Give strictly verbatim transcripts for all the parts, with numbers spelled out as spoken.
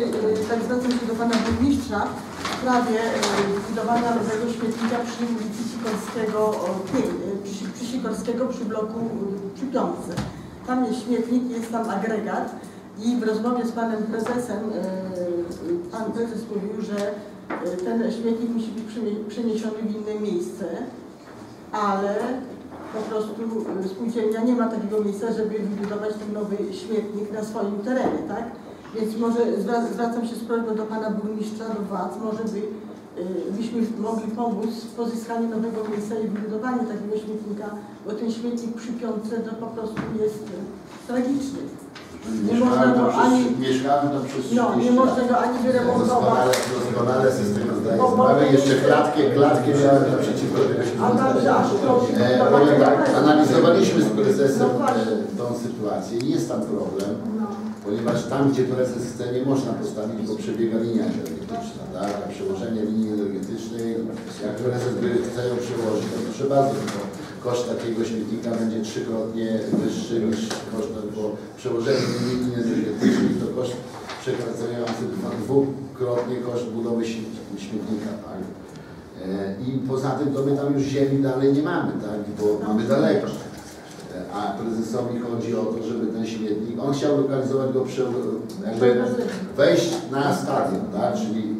tak zwracam się do Pana Burmistrza w sprawie budowania nowego śmietnika przy ulicy Sikorskiego, przy, przy Sikorskiego przy bloku przy Piątce. Tam jest śmietnik, jest tam agregat i w rozmowie z Panem Prezesem Pan Prezes mówił, że ten śmietnik musi być przeniesiony w inne miejsce, ale po prostu spółdzielnia nie ma takiego miejsca, żeby wybudować ten nowy śmietnik na swoim terenie, tak? Więc może zwracam się z prośbą do Pana Burmistrza, do władz, może by, byśmy mogli pomóc w pozyskaniu nowego miejsca i wybudowaniu takiego śmietnika, bo ten śmietnik przy Piątce to po prostu jest tragiczny. Nie można go ani, mieszkamy tam przez no, nie można go ani wyremontować. Doskonale się z tego zdaję sprawę. Jeszcze klatkę, klatkę miałem naprzeciwko tego śmietnika. Powiem tak, analizowaliśmy z prezesem tą sytuację i jest tam problem, ponieważ tam, gdzie prezes chce, nie można postawić, bo przebiega linia energetyczna, tak? A przełożenie linii energetycznej, jak prezes by chce ją przełożyć, to proszę bardzo, to koszt takiego śmietnika będzie trzykrotnie wyższy niż koszt, bo przełożenie linii energetycznej to koszt przekraczający dwukrotnie koszt budowy śmietnika, tak? I poza tym to my tam już ziemi dalej nie mamy, tak? Bo mamy daleko. A prezesowi chodzi o to, żeby ten śmietnik, on chciał lokalizować go przy, jakby wejść na stadion, tak? Czyli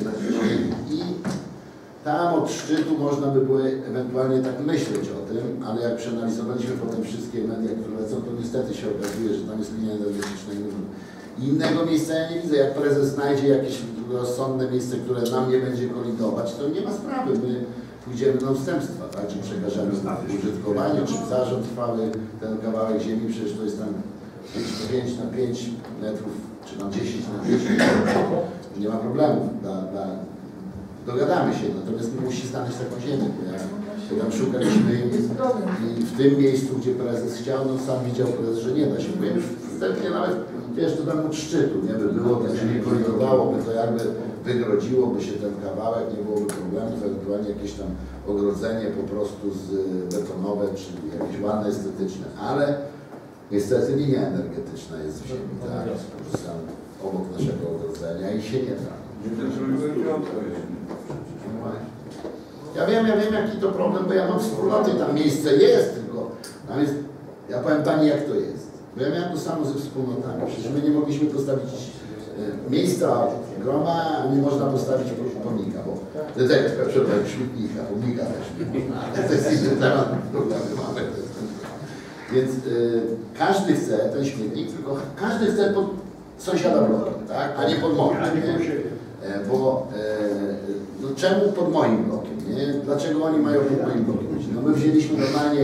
i tam od szczytu można by było ewentualnie tak myśleć o tym, ale jak przeanalizowaliśmy potem wszystkie media, które lecą, to niestety się okazuje, że tam jest linia energetyczna i innego miejsca ja nie widzę. Jak prezes znajdzie jakieś rozsądne miejsce, które nam nie będzie kolidować, to nie ma sprawy. My pójdziemy do ustępstwa, tak? Czy przekażemy użytkowanie, czy zarząd trwały ten kawałek ziemi, przecież to jest tam pięć na pięć metrów, czy na dziesięć na dziesięć metrów. Nie ma problemu. Dla, dla, dogadamy się, natomiast musi znaleźć taką ziemię, bo jak tam szukaliśmy i w tym miejscu, gdzie prezes chciał, no sam widział prezes, że nie da się. Bo już wstępnie nawet, wiesz, to tam od szczytu, nie by było, tak się nie kolidowałoby, to jakby wygrodziłoby się ten kawałek, nie byłoby problemów, ewentualnie jakieś tam ogrodzenie po prostu z betonowe, czy jakieś ładne, estetyczne, ale niestety linia energetyczna jest w ziemi, tak, sam obok naszego ogrodzenia i się nie da. Ja wiem, ja wiem jaki to problem, bo ja mam wspólnoty, tam miejsce jest, tylko tam jest, ja powiem Pani jak to jest. Bo ja miałem to samo ze wspólnotami, przecież my nie mogliśmy postawić e, miejsca groma, a nie można postawić pomnika, bo to jest jak przepraszam, śmietnika, pomnika też nie można, ale to jest inny temat, problemy mamy. Więc e, każdy chce ten śmietnik, tylko każdy chce pod sąsiada blokiem, tak? A nie pod moim. Bo e, no czemu pod moim blokiem? Nie? Dlaczego oni mają pod moim blokiem? No my wzięliśmy normalnie,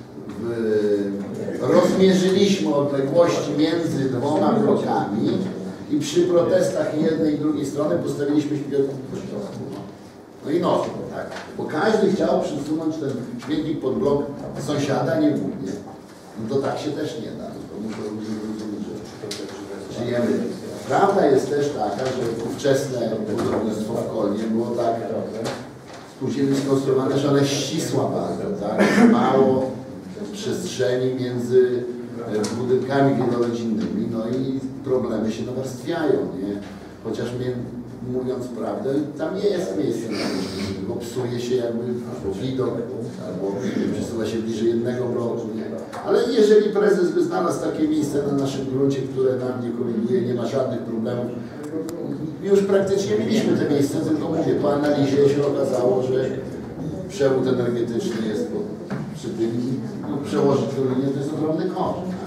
w, rozmierzyliśmy odległości między dwoma blokami i przy protestach jednej i drugiej strony postawiliśmy śmietnik. No i no, tak. Bo każdy chciał przesunąć ten śmietnik pod blok sąsiada, nie mój, nie? No to tak się też nie da. To muszę rozumieć, że żyjemy. Prawda jest też taka, że ówczesne budownictwo w Kolnie było tak spółdzielnie skonstruowane, że one ścisła bardzo, tak? Mało przestrzeni między budynkami wielorodzinnymi, no i problemy się nawarstwiają, nie? Chociaż mnie, mówiąc prawdę, tam nie jest miejsce na to, bo psuje się jakby widok, albo przesuwa się bliżej jednego bloku, nie? Ale jeżeli prezes by znalazł takie miejsce na naszym gruncie, które nam nie koliduje, nie ma żadnych problemów, już praktycznie mieliśmy te miejsca, tylko mówię, po analizie się okazało, że przewód energetyczny jest przy tym, no, przełożyć tę linię, to jest ogromny koszt.